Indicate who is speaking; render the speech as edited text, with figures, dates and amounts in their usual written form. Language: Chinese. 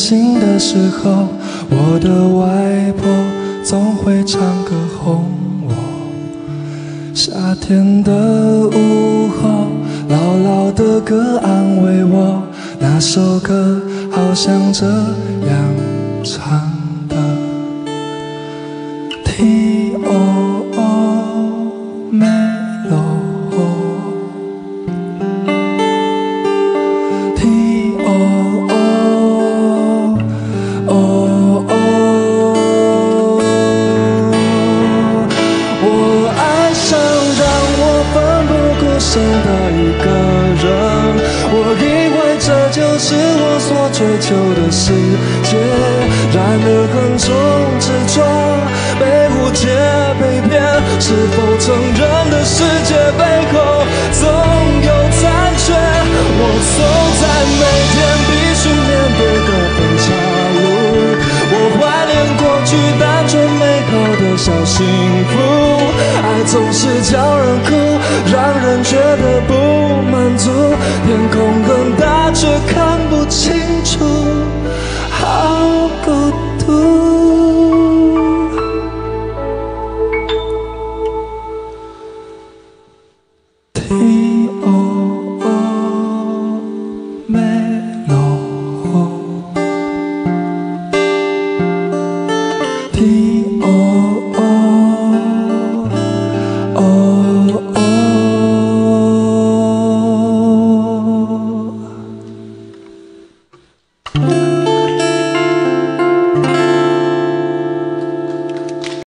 Speaker 1: 心的时候，我的外婆总会唱歌哄我。夏天的午后，老老的歌安慰我，那首歌好像这样唱的 T.O.O. Melo的一个人，我以为这就是我所追求的世界，然而横冲直撞，被误解被骗，是否成人的世界背后总有残缺？我走在每天必须面对的分岔路，我怀念过去单纯美好的小幸福，爱总是叫人哭，让人觉得不满足，天空很大却看